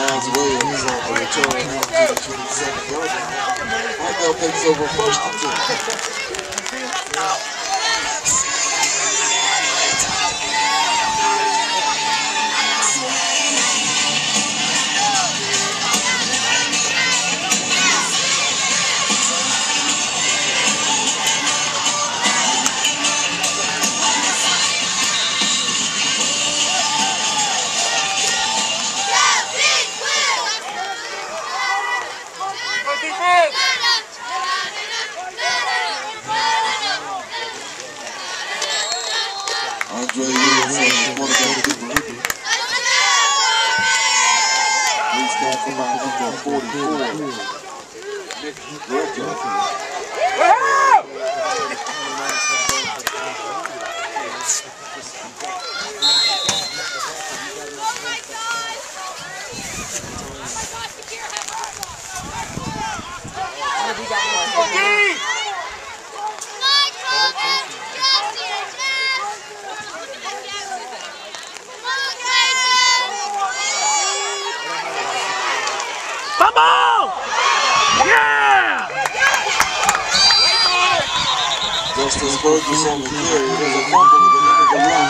Chandlers Williams on the return out to the 27th yard line. Knightdale takes over first and 10. Come on! Yeah! Justice Burgess on the carry. There's a fumble at the end of the run.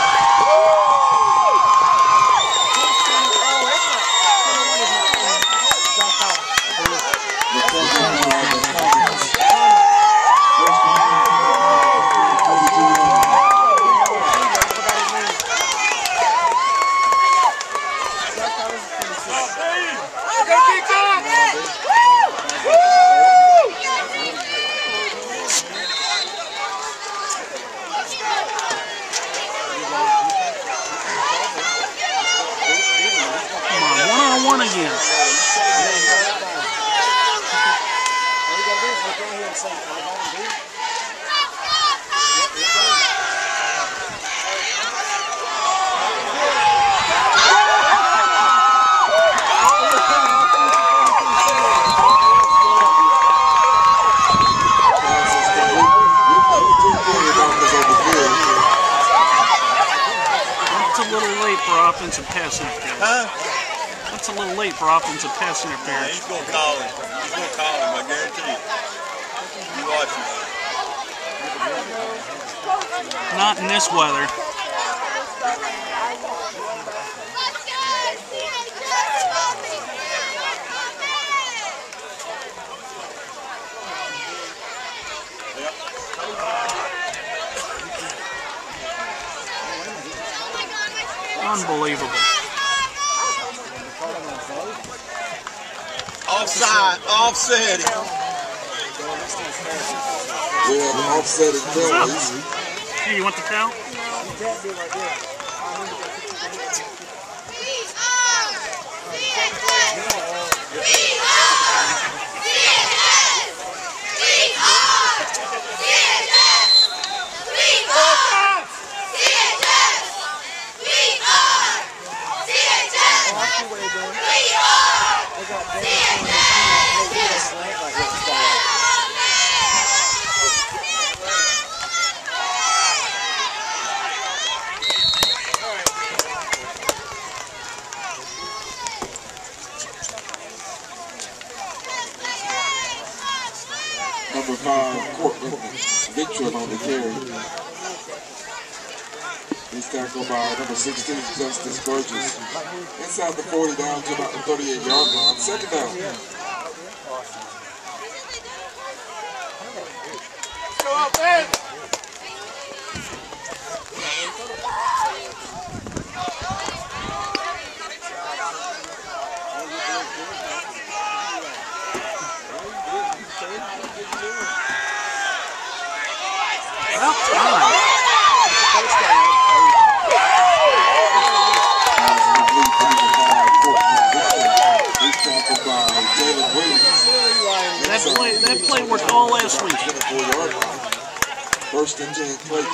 One again. It's a little late for offensive passing. That's a little late for offensive pass interference. He's going to call him. He's going to call him, I guarantee you. You watch him. Not in this weather. Unbelievable. Offside, offset. We have offsetting penalties. Hey, you want the towel? Number 5, Cortland Victron on the carry. He's tackled by number 16, Justice Burgess. Inside the 40 down to about the 38-yard line. Second down. Go up, man! That play worked all last week. First and 10, Clayton.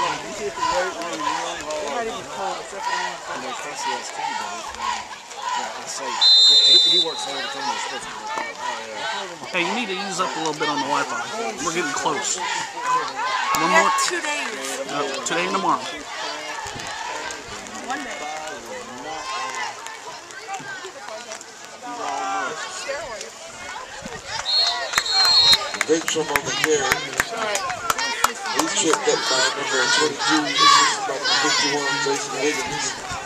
Hey, you need to ease up a little bit on the Wi-Fi. We're getting close. One more. 2 days. Today and tomorrow. 1 day. Victrum on the carry. He's tripped up by number 22. This is about 51, Jason Higgins.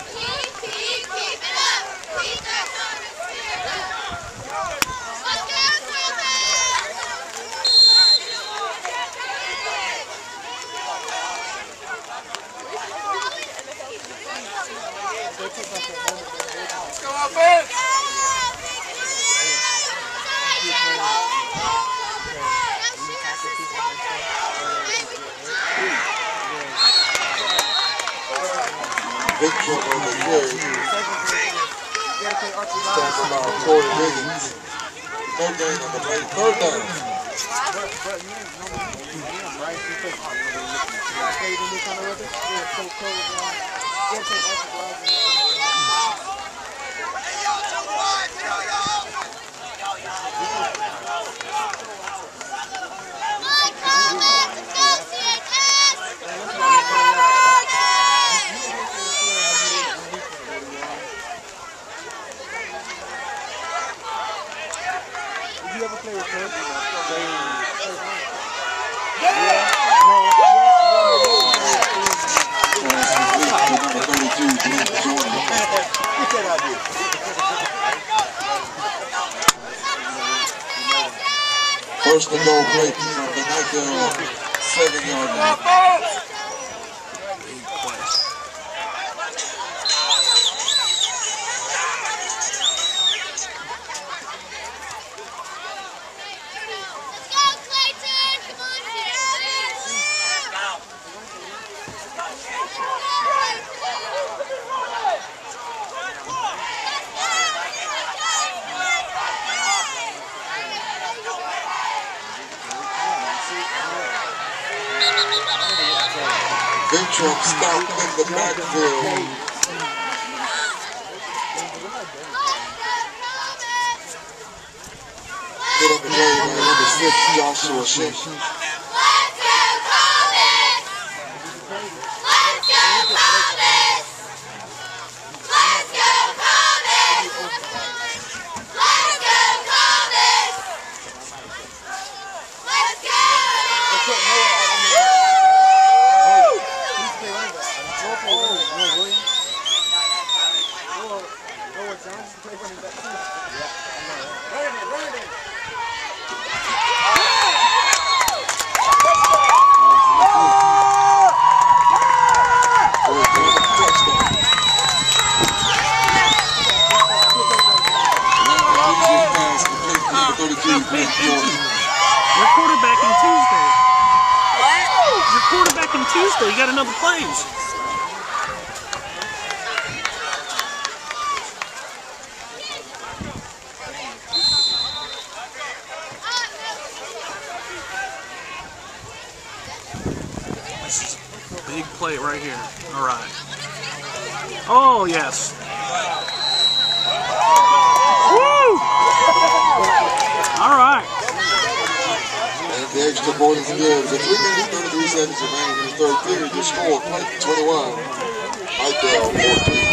Let's go offense! Victrum on the carry. Stands about Corey Higgins. No gain on the play. Third down. Did you ever play with Kirk? Number 32, Blake Joyner. First and goal, Clayton from the Knightdale 7-yard line. Victrum stopped in the backfield. Hit on the carry by number 6, Joshua Shin. You're quarterbacking Tuesday. What? You're quarterbacking Tuesday. You got another plays. This is a big play right here. All right. Oh, yes. Woo! All right. And the extra point is good. With 3 minutes and 33 seconds remaining in the third period, your score, Clayton 21, Knightdale 14.